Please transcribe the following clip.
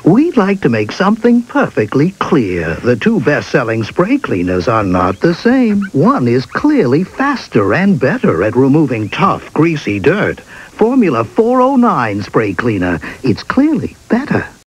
We'd like to make something perfectly clear. The two best-selling spray cleaners are not the same. One is clearly faster and better at removing tough, greasy dirt. Formula 409 spray cleaner. It's clearly better.